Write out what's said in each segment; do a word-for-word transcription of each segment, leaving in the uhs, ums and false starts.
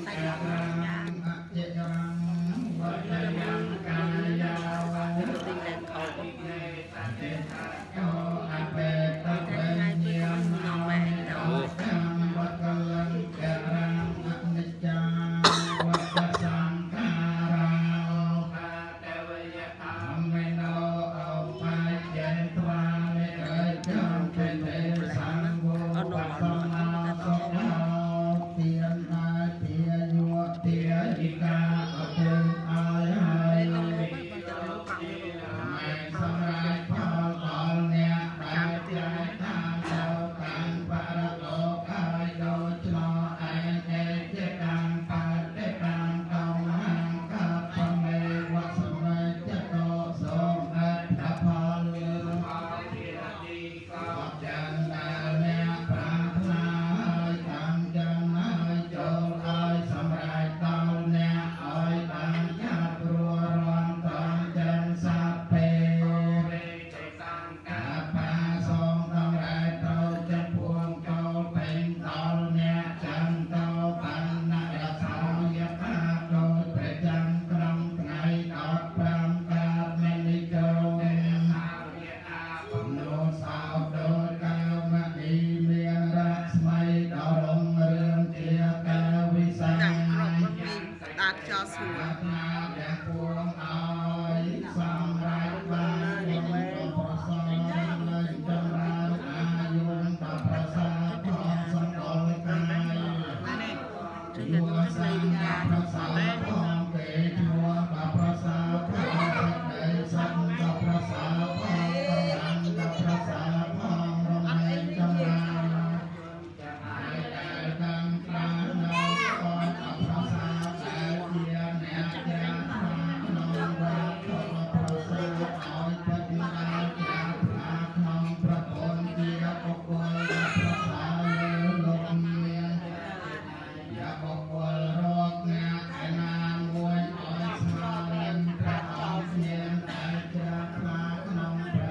Hãy subscribe cho kênh Ghiền Mì Gõ để không bỏ lỡ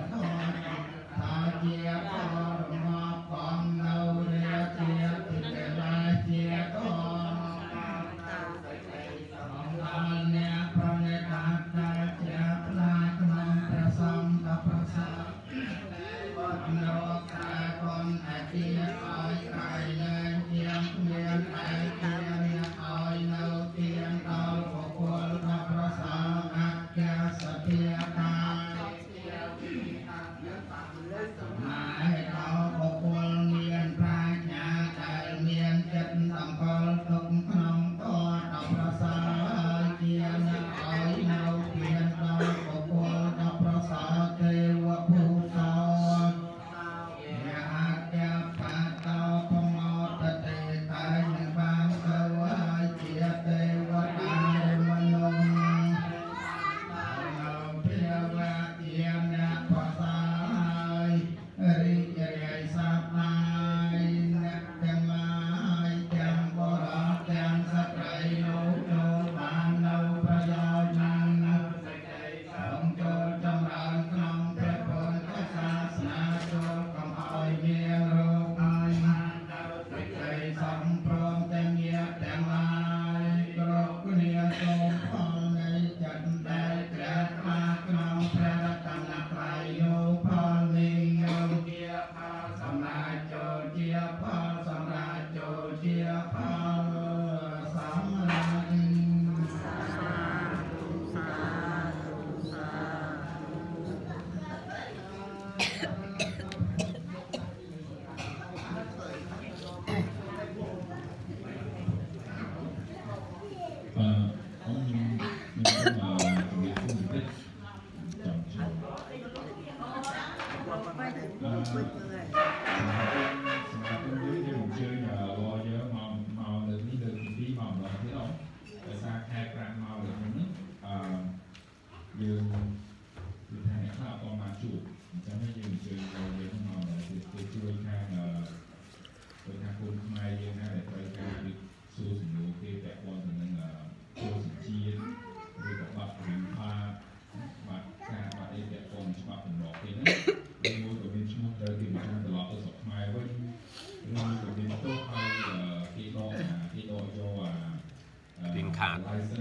ខาน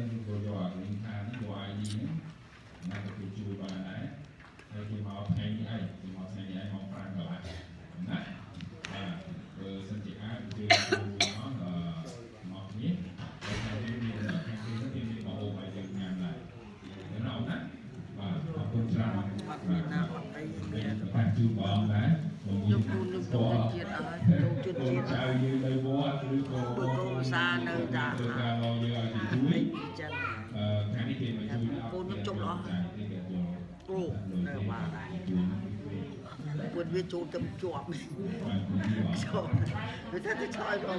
ជួបបងដែរយកពូននឹងចូលជាតិអើចូលជាតិជាតិចៅយើងនៅវត្តឬក៏បងកូនសានៅតាការមកយើងឲ្យជួយចឹងអឺថ្ងៃនេះគេមកជួយពូននឹងជុំអស់គ្រូនៅបាទពូនវាចូលទៅជាប់ចូលវាថាទៅឆ្លើយបង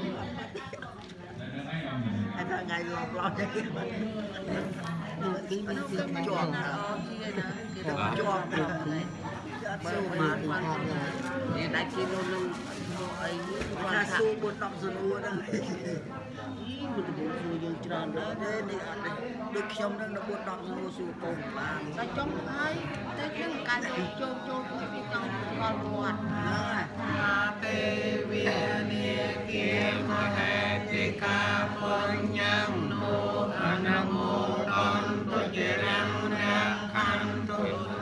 ហើយថាថ្ងៃឡប់ឡប់ចឹងគេទីមានជាប់ជាប់អូជាណាគេទៅជាប់ស៊ូបានបាននេះដៃគីនោះនឹងអីថាស៊ូបុត10សនួរហ្នឹងអីមិនទៅស៊ូយើងច្រើនដែរនេះអត់ដូចខ្ញុំនឹងនៅបុត10សនួរស៊ូកូនបានតែចង់ហើយតែយើងកាច់ចូលចូលចូលពីចង់ស្គាល់វត្តហ្នឹងអាទេវានីគាមហេតិកាបញ្ញំនោអនមោតនទុជរាំរាខន្តុ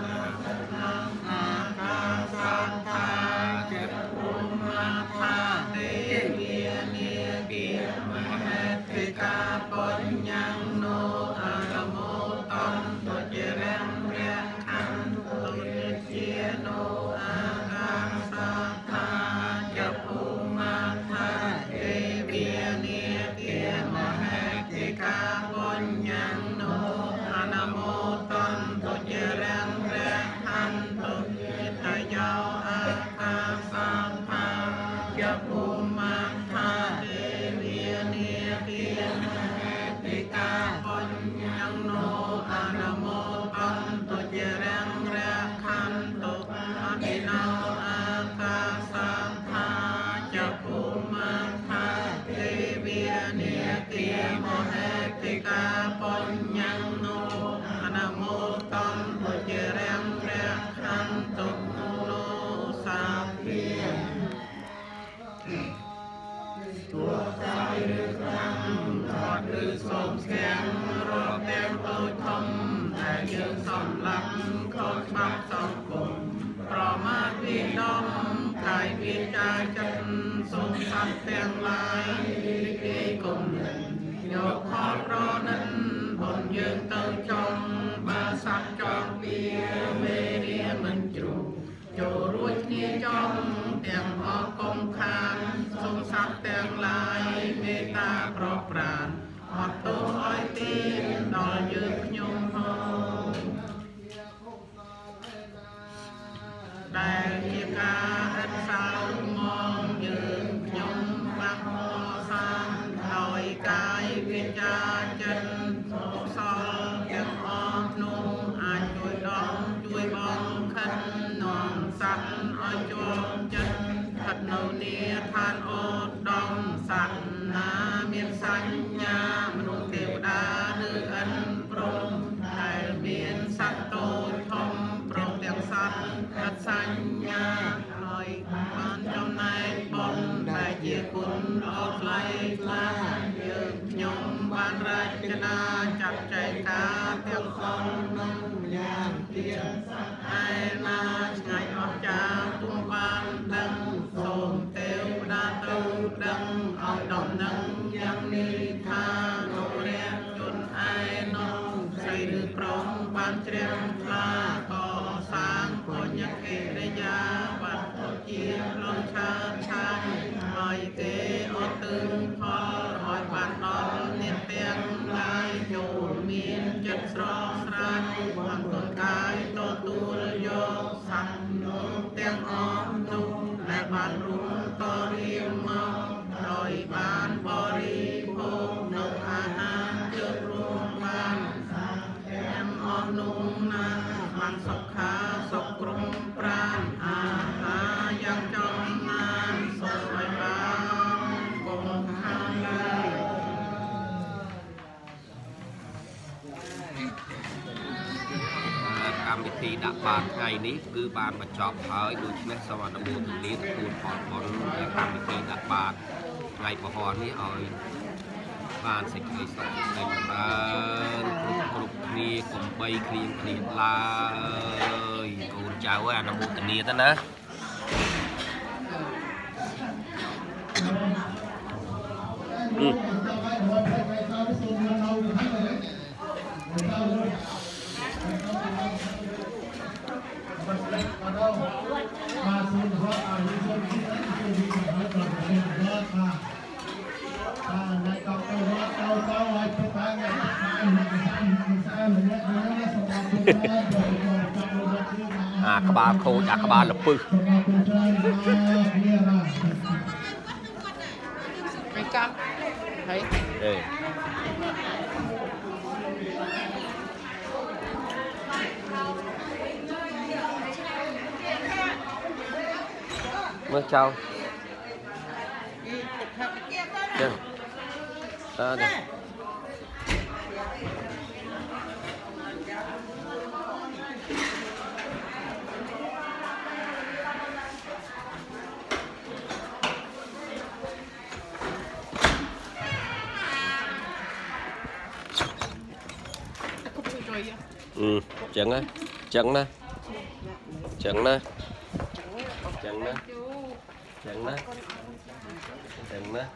ទាំងឡាយគេគុំយកខលប្រណិនបុនយើងទៅចង់បើសັດចង់ពីមេរៀនមិនជ្រុះចូលរួចគ្នាចង់ទាំងអស់កុំខានសូមសັດទាំងឡាយមេត្តាប្រប្រានអត់ទោសឲ្យទីដល់យើងខ្ញុំផងដែលជាការអត់សោមកយើងខ្ញុំបាក់សានដោយកាយវិជ្ជាចិត្តកុសលទាំងអស់នោះអាចជួយដល់ជួយបងខិតនាំសត្វឲ្យជាប់ចិត្តខិតនៅនីឋានអូតដំសត្វណាមានសញ្ញាមនុស្សទេវតាឬអិនព្រំដែលមានសត្វតូចធំព្រមទាំងសត្វខិតសញ្ញាឲ្យបានចំណែកបុណ្យដែលជាគុណដ៏ថ្លៃថ្លាយើងខ្ញុំបានរចនាចាត់ចែងការទាំងសងនឹងយ៉ាងទៀតឯណាឆ្ងាយអស្ចារ្យពុំបានដឹងសូមទេវតាទៅដឹងឲ្យដំណឹងយ៉ាងនេះថាលោករះជនឯនោះស្រីឬប្រុសបានជ្រះថ្លាក៏សាងពុញ្ញកិរិយាវត្តជាលំឆើតឆាយឲ្យគេអត់ទិញផលឲ្យបានដល់អ្នកទាំងឡាយចូលមានចិត្តស្រស់ស្រាយបានទុនកាយទទួលយកសត្វនោះទាំងអស់នោះដែលបានរួមតរៀងមកដោយបានបរិភោគនៅអាហារជើបរួមបានទាំងអស់នោះណាបានសុខាសុខក្រុមប្រាណអាហារយ៉ាងចំណានសុខឲ្យបានកុំខានឡើយកម្មវិធីដាក់បាតថ្ងៃនេះគឺបានបញ្ចប់ហើយដូច្នេះសូមអនុមោទនាទទួលផលបុណ្យកម្មវិធីដាក់បាតថ្ងៃពហុនេះឲ្យបានសេចក្តីសុខសេចក្តីចម្រើនគ្រប់គ្រប់គ្នាកុំបីគ្លៀងគ្លៀងឡើយកូនចៅអនុមោទនាទៅណាអឺអាក្បាលខូចអាក្បាលលពឹសไม่กล้าเฮ้ยเออเมื่อเช้าเจ้าอ่าเดี๋ยวอืมจังนะจังนะจังนะจังนะจังนะจังนะ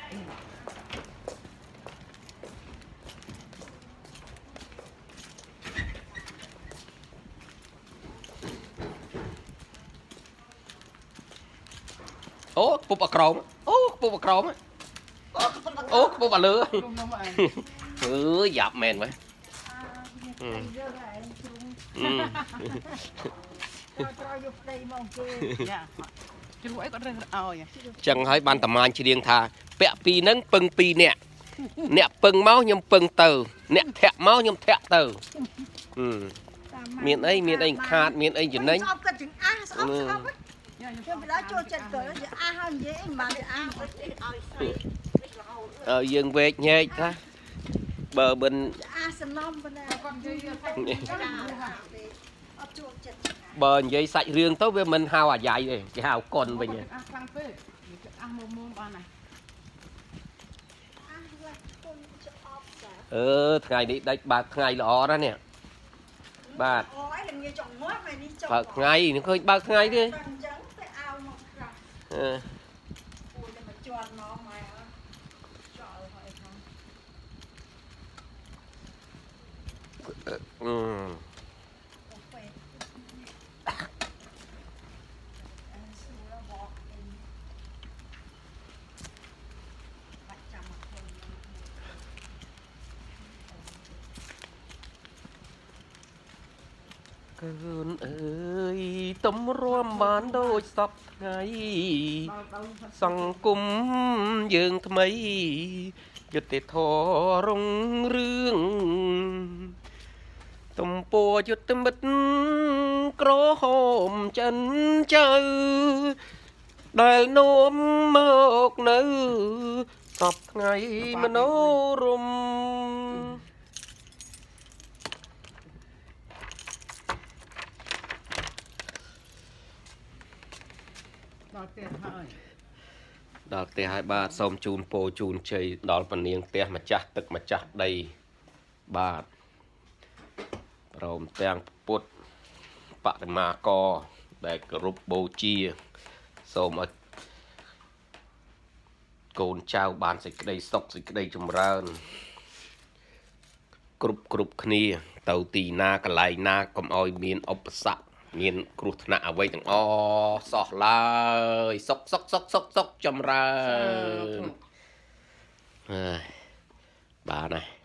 โอ้ปุ๊บอะกรอมโอ้ปุ๊บอะกรอมโอ้ปุ๊บอะเลือเออหยาบแมนไว้อืมอืมจังให้บ้านตะมานชีเดียงทาเปะปีนั้นปึงปีเนี่ยเนี่ยปึงเมาส์ยำปึงเตอเนี่ยแทะเมาส์ยำแทะเตออืมเมียนไอ้เมียนไอ้ขาดเมียนไอ้จุดนั้นเออยังเวกเงี้ยท่าบอbên bờ vậy sạch riêng tới với mình hao à dài đi cái hao con vậy nhỉ ừ ngày đi đây bạc ngày lọ đó nè bạc bạc ngày nó khơi bạc ngày đi ừ. Ừ. Cơn ơi tấm roam bán đôi sọc ngày song cung dương thâm ấy giật tê thò rong rương tùm pùa chút tùm bít kró hòm chân chơi đại nôm mộc nữ sọc ngày mà nấu rùm đọt tè hai ba xôm chun po chun chơi đọt phần niềng tè mà chặt tực mà chặt đầy ba rồng tang put bạc mà co để group bầu chia xôm ở cồn trao bàn dịch đây sọc dịch đây chùm ra group group kia tàu tì na cả lại na cầm oi miền ốp sạc miền cột nạ vậy thằng o sọt la sọc sọc sọc sọc sọc chùm ra bà này